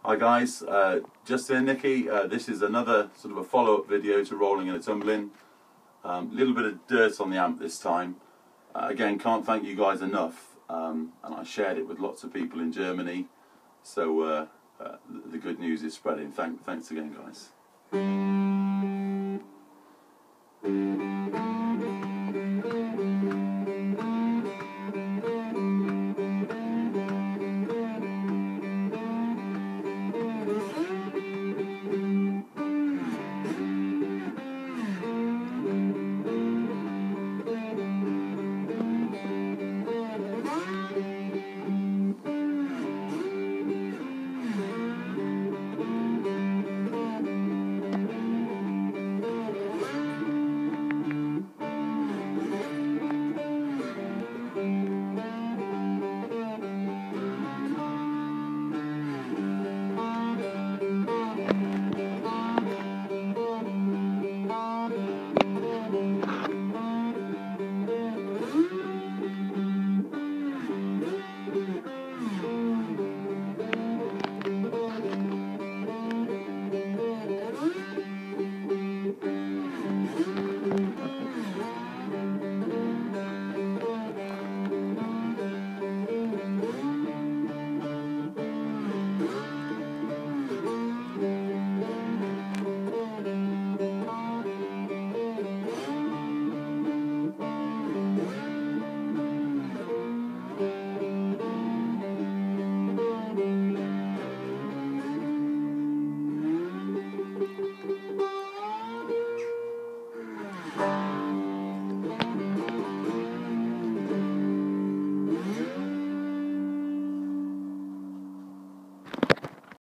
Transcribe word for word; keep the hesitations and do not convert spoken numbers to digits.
Hi guys, uh, Justin and Nikki. Uh, this is another sort of a follow-up video to Rolling and a Tumblin'. A um, little bit of dirt on the amp this time. Uh, again, can't thank you guys enough. Um, and I shared it with lots of people in Germany. So uh, uh, the good news is spreading. Thank, thanks again, guys.